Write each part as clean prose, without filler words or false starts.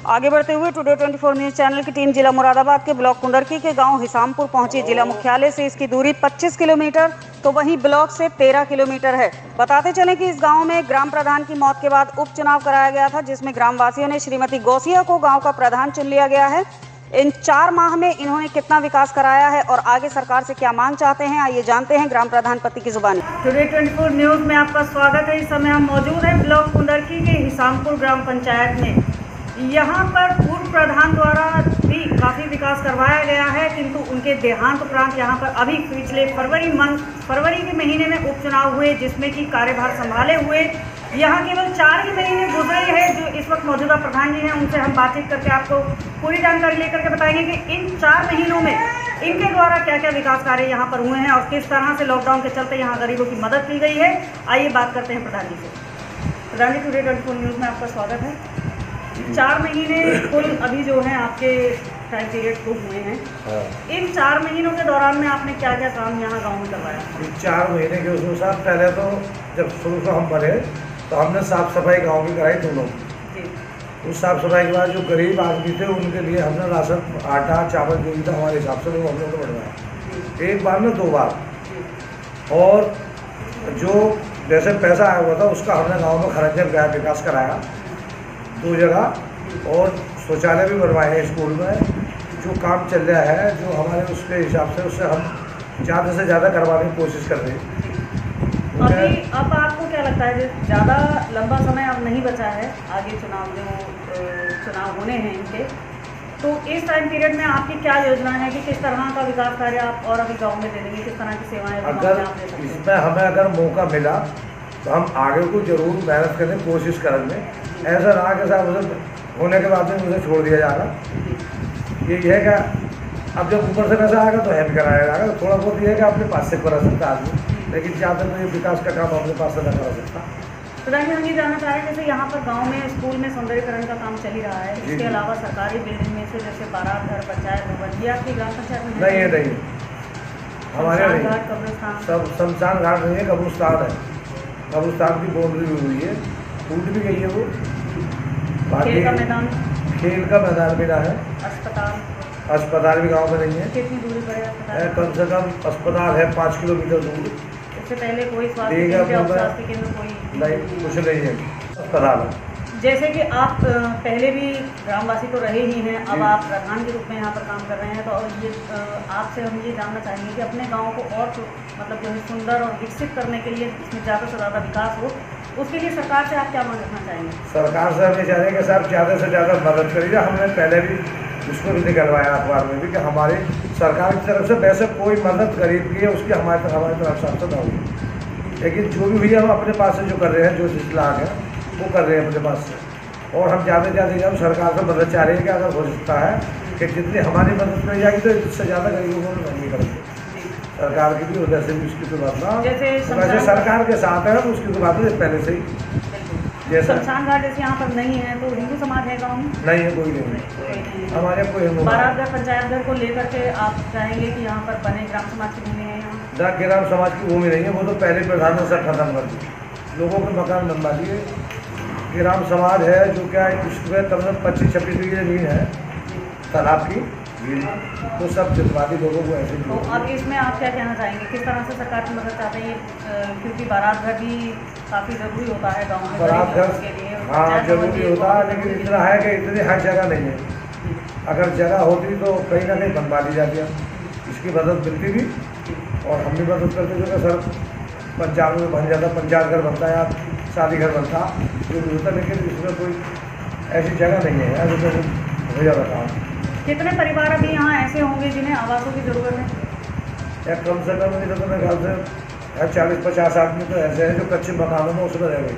आगे बढ़ते हुए टुडे 24 न्यूज चैनल की टीम जिला मुरादाबाद के ब्लॉक कुंदरकी के गांव हिसामपुर पहुंची। जिला मुख्यालय से इसकी दूरी 25 किलोमीटर तो वहीं ब्लॉक से 13 किलोमीटर है। बताते चलें कि इस गांव में ग्राम प्रधान की मौत के बाद उपचुनाव कराया गया था, जिसमें ग्रामवासियों ने श्रीमती गौसिया को गाँव का प्रधान चुन लिया गया है। इन 4 माह में इन्होंने कितना विकास कराया है और आगे सरकार से क्या मांग चाहते हैं, आइए जानते हैं ग्राम प्रधान पति की जुबानी। टुडे 24 न्यूज में आपका स्वागत है। इस समय हम मौजूद हैं ब्लॉक कुंदरकी के हिसामपुर ग्राम पंचायत में। यहाँ पर पूर्व प्रधान द्वारा भी काफ़ी विकास करवाया गया है, किंतु उनके देहांत उपरांत यहाँ पर अभी पिछले फरवरी के महीने में उपचुनाव हुए, जिसमें कि कार्यभार संभाले हुए यहाँ केवल 4 ही महीने गुजरे हैं। जो इस वक्त मौजूदा प्रधान जी हैं, उनसे हम बातचीत करके आपको पूरी जानकारी लेकर के बताएंगे कि इन 4 महीनों में इनके द्वारा क्या क्या विकास कार्य यहाँ पर हुए हैं और किस तरह से लॉकडाउन के चलते यहाँ गरीबों की मदद की गई है। आइए बात करते हैं प्रधान जी से। प्रधान जी, टुडे 24 न्यूज़ में आपका स्वागत है। 4 महीने कुल अभी जो है आपके टाइम पीरियड को हुए हैं। इन 4 महीनों के दौरान में आपने क्या क्या काम यहाँ गाँव में करवाया? 4 महीने के उसमें साथ पहले तो जब शुरू से हम बने तो हमने साफ़ सफाई गांव की कराई दोनों। उस साफ़ सफाई के बाद जो गरीब आदमी थे उनके लिए हमने राशन, आटा, चावल जो भी था हमारे हिसाब से वो हम लोगों को बढ़वाया, एक बार में 2 बार। और जो जैसे पैसा आया हुआ था उसका हमने गांव में खर्च गया विकास कराया 2 जगह, और शौचालय भी बनवाए हैं स्कूल में। जो काम चल रहा है जो हमारे उसके हिसाब से उससे हम ज़्यादा से ज़्यादा करवाने की कोशिश कर रहे हैं। अभी अब आपको क्या लगता है, ज़्यादा लंबा समय अब नहीं बचा है, आगे चुनाव होने हैं इनके, तो इस टाइम पीरियड में आपकी क्या योजना है कि किस तरह का विकास कार्य आप और अभी गांव में दे देंगे, किस तरह की सेवाएं अगर इसमें हमें अगर मौका मिला तो हम आगे को जरूर मेहनत करने की कोशिश करेंगे। ऐसा रहा कि साहब उसे होने के बाद में मुझे छोड़ दिया जाएगा, ये है कि अब जब ऊपर से पैसा आएगा तो हेल्प कराया जाएगा। थोड़ा बहुत ये है कि अपने पास से करा सकता आदमी, लेकिन ज़्यादा तो ये विकास का काम अपने पास से न करा सकता। प्रधान जी, हम ये जानना चाह रहे हैं, जैसे यहाँ पर गांव में स्कूल में सौंदर्यीकरण का काम चल ही रहा है, इसके अलावा सरकारी बिल्डिंग में से जैसे बारात घर, पंचायत भवन, ये आपकी ग्राम पंचायत में नहीं है? नहीं, हमारे नहीं। कब्रिस्तान सब शमशान घाट नहीं है, कब्रिस्तान है। कब्रिस्तान की बाउंड्री हुई है, टूट भी गई है वो। खेल का मैदान भी ना है। अस्पताल भी गांव में नहीं है। कितनी दूरी पर है अस्पताल? कम से कम अस्पताल है 5 किलोमीटर दूर। इससे पहले कोई स्वास्थ्य केंद्र कोई नहीं, कुछ नहीं है अस्पताल है। जैसे कि आप पहले भी ग्रामवासी तो रहे ही हैं, अब आप प्रधान के रूप में यहाँ पर काम कर रहे हैं, तो ये आपसे हम ये जानना चाहेंगे कि अपने गांव को और मतलब जो है सुंदर और विकसित करने के लिए, इसमें ज़्यादा से ज़्यादा विकास हो, उसके लिए सरकार से आप क्या मांग रखना चाहेंगे? सरकार से हम ये चाहेंगे कि साहब ज़्यादा से ज़्यादा मदद करिए। हमने पहले भी उसको भी निकलवाया अखबार में भी कि हमारी सरकार की तरफ से वैसे कोई मदद गरीब की है उसकी हमारे तरफ से न होगी, लेकिन जो भी हुई है हम अपने पास से जो कर रहे हैं, जो 6 लाख है वो कर रहे हैं अपने पास से। और हम ज़्यादा से ज़्यादा हम सरकार से मदद चाह रहे हैं कि अगर हो सकता है कि जितनी हमारी मदद करी जाएगी तो इससे ज़्यादा गरीबों को मदद नहीं करेंगे। सरकार की भी वजह से भी उसकी कोई बात ना, वैसे सरकार के साथ है तो उसकी कोई बात नहीं पहले से ही। जैसे शमशान घाट जैसे यहाँ पर नहीं है, तो हिंदू समाज है गाँव में? नहीं है, कोई नहीं हमारे कोई हिंदू। बारात घर, पंचायत घर को लेकर के आप चाहेंगे कि यहाँ पर बने, ग्राम समाज की भूमि है यहाँ? ग्राम समाज की भूमि नहीं है, वो तो पहले प्रधानों से खत्म कर दी, लोगों के मकान बनवा दिए। ग्राम समाज है जो क्या इसमें कम से कम 25-26 बीघे जमीन है तालाब की, तो सब जितवा दी लोगों को ऐसे। तो अब इसमें आप क्या कहना चाहेंगे, किस तरह से सरकार की मदद चाहते हैं, क्योंकि बारात घर भी काफ़ी ज़रूरी होता है गाँव में बारात घर के लिए? हाँ ज़रूरी होता है, लेकिन इतना है कि इतनी हर जगह नहीं है। अगर जगह होती तो कहीं ना कहीं बनवा दी जाती है, इसकी मदद मिलती भी और हम भी मदद करते थे। सर पंचायत में बन जाता, पंचायत घर बनता या शादी घर बनता जो भी होता, लेकिन इसमें कोई ऐसी जगह नहीं है यार, तो हो जाता काम। कितने परिवार अभी यहाँ ऐसे होंगे जिन्हें आवासों की ज़रूरत है? या कम से कम नहीं तो मेरे ख्याल से 40-50 आदमी तो ऐसे हैं जो कच्चे मकानों में उसमें रह गए।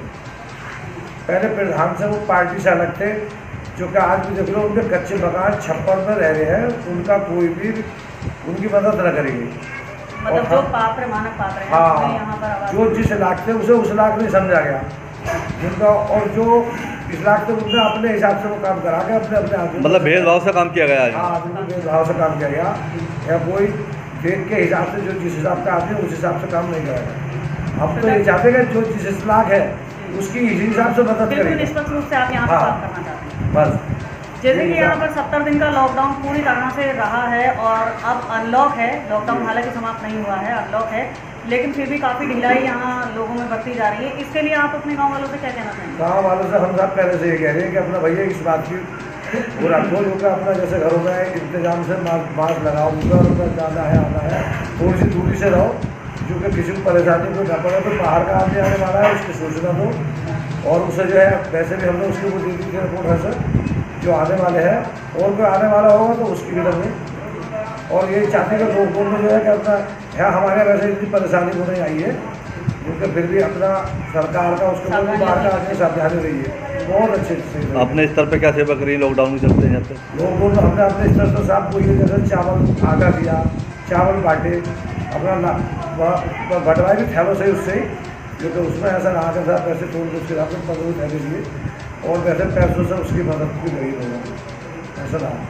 पहले प्रधान से वो पार्टी से अलग थे, जो कि आज भी देख लो उनके कच्चे मकान छप्पर में रह रहे हैं, उनका कोई भी उनकी मदद न करेगी। मतलब जो पात्र मानव पात्र हैं, हाँ, यहाँ पर जो जिस लाख थे उसे उस लाख नहीं समझा गया जिनका, और जो इस लाख से उनने अपने हिसाब से वो काम करा के अपने आदमी, मतलब भेदभाव से काम किया गया। हाँ, भेदभाव से काम किया गया, या कोई देश के हिसाब से जो जिस हिसाब का आदमी उस हिसाब से काम नहीं करेगा। हम तो ये चाहते हैं जो जिस लाख है उसकी इसी हिसाब से मदद करेंगे। निष्पक्ष रूप से आप यहाँ पर काम करना चाहते हैं बस। जैसे कि यहाँ पर 70 दिन का लॉकडाउन पूरी तरह से रहा है और अब अनलॉक है। लॉकडाउन हालांकि समाप्त नहीं हुआ है, अनलॉक है, लेकिन फिर भी काफ़ी ढिलाई यहाँ लोगों में बरती जा रही है। इसके लिए आप अपने गांव वालों से क्या कहना चाहेंगे? गाँव वालों से हम सब पहले से ये कह रहे हैं कि अपना भैया इस बात की वो रखो जो कि अपना जैसे घरों में इंतजाम से मास्क लगाओ, ऊपर जाना है आना है, थोड़ी सी दूरी से रहो, जो कि किसी को परेशानी को न पड़े। तो बाहर का आदमी आने वाला है उसकी सूचना दो, और उसे जो है वैसे भी हमने उसकी वो दे दी थी रिपोर्ट है सर जो आने वाले हैं, और कोई आने वाला होगा तो उसकी भी करनी। और ये चाहते हैं कि लोगों में जो है कि अपना है हमारे वैसे इतनी परेशानी हो नहीं आई है, क्योंकि फिर भी अपना सरकार का उसके ऊपर बाहर का आदमी सावधानी रही है। बहुत अच्छे से अपने स्तर पे क्या सेवा करी लॉकडाउन के चलते हैं? लोगों ने हमने अपने स्तर से साफ कोई जैसे चावल आटा दिया, चावल बांटे, अपना बंटवाए भी थैलों से उससे, क्योंकि उसमें ऐसा रहा के साथ पैसे तोड़ के उसके हिसाब से 15 थैले दिए, और वैसे पैसों से उसकी मदद भी करी लोगों ऐसा रहा।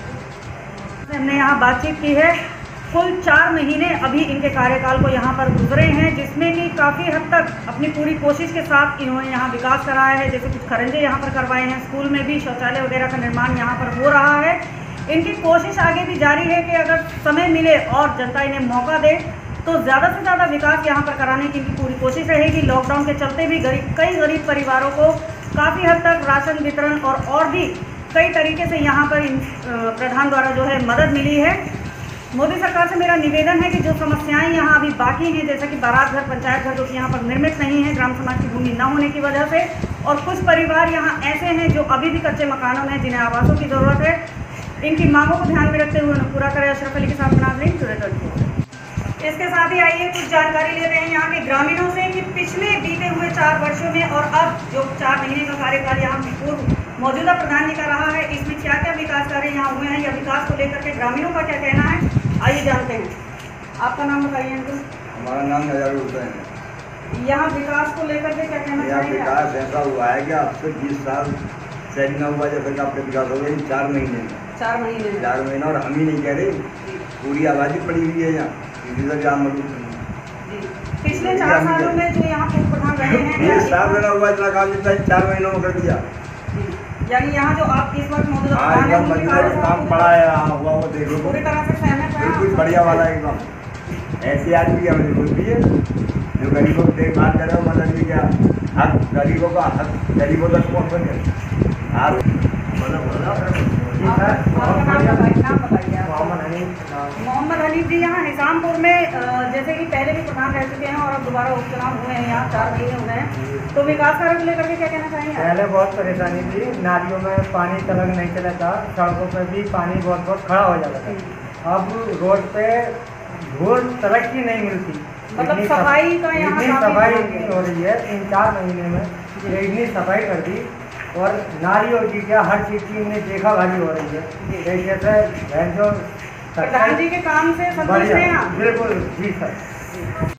हमने यहाँ बातचीत की है। कुल 4 महीने अभी इनके कार्यकाल को यहाँ पर गुजरे हैं, जिसमें कि काफ़ी हद तक अपनी पूरी कोशिश के साथ इन्होंने यहाँ विकास कराया है। जैसे कुछ खरंजे यहाँ पर करवाए हैं, स्कूल में भी शौचालय वगैरह का निर्माण यहाँ पर हो रहा है। इनकी कोशिश आगे भी जारी है कि अगर समय मिले और जनता इन्हें मौका दे तो ज़्यादा से ज़्यादा विकास यहाँ पर कराने की इनकी पूरी कोशिश रहेगी। लॉकडाउन के चलते भी कई गरीब परिवारों को काफ़ी हद तक राशन वितरण और भी कई तरीके से यहाँ पर प्रधान द्वारा जो है मदद मिली है। मोदी सरकार से मेरा निवेदन है कि जो समस्याएं यहाँ अभी बाकी हैं, जैसे कि बारात घर, पंचायत घर, जो कि यहाँ पर निर्मित नहीं है ग्राम समाज की भूमि न होने की वजह से, और कुछ परिवार यहाँ ऐसे हैं जो अभी भी कच्चे मकानों में जिन्हें आवासों की ज़रूरत है, इनकी मांगों को ध्यान में रखते हुए उन्हें पूरा करें। अशरफ अली के साथ नाज़रीन जुड़े रहिए। इसके साथ ही आइए कुछ जानकारी लेते हैं यहाँ के ग्रामीणों से कि पिछले बीते हुए 4 वर्षों में और अब जो 4 महीने का कार्यकाल यहाँ पूर्व मौजूदा प्रधान जी का रहा है, इसमें क्या क्या विकास कार्य यहाँ हुए हैं या विकास को लेकर के ग्रामीणों का क्या कहना है, आइए जानते हैं। आपका नाम बताइए अंकल। हमारा नाम नजर हुसैन है। यहाँ विकास को लेकर के क्या कहना यहाँ चाहिए? विकास ऐसा हुआ है कि अब से 20 साल से न हुआ जैसे कि आपका विकास हो गया 4 महीने में। 4 महीने 4 महीने, और हम ही नहीं कह रहे, पूरी आबादी पड़ी हुई है यहाँ, किसी से जान मौजूद नहीं। पिछले 4 सालों में जो यहाँ पूर्व प्रधान रहे हैं, 20 साल में न हुआ इतना काम जितना 4 महीनों में कर दिया। यानी यहाँ जो आप इस वक्त मौजूदा हाँ, प्रधान एकदम हैं, मजबूत काम पड़ा है, हुआ वो देख लो, पूरी तरह से सहमत हैं बिल्कुल आप? बढ़िया वाला एकदम। ऐसे आदमी की हमें जरूरत भी है जो गरीबों की देखभाल करे, मतलब कि क्या हक गरीबों का हक गरीबों तक पहुँच सके। आप मोहम्मद हनीफ जी यहाँ हिसामपुर में जैसे कि पहले भी प्रधान रह चुके हैं और अब दोबारा उपचुनाव हुए हैं, यहाँ 4 महीने हुए हैं, तो विकास कार्य को लेकर के क्या कहना चाहेंगे? पहले बहुत परेशानी थी, नालियों में पानी तलक नहीं चला था, सड़कों पे भी पानी बहुत खड़ा हो जाता था। अब रोड पे धूल तलक की नहीं मिलती, मतलब सफाई का यहाँ इतनी काफी सफाई ध्यान है। हो रही है 3-4 महीने में, ये इतनी सफाई कर दी, और नालियों की क्या हर चीज़ की इन्हें देखा भाली हो रही है। जैसे जो प्रधान जी के काम से संतुष्ट हैं आप? बिल्कुल जी सर।